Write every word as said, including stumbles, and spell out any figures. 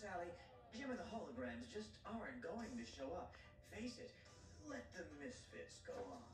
Sally, Jim and the holograms just aren't going to show up. Face it, let the misfits go on.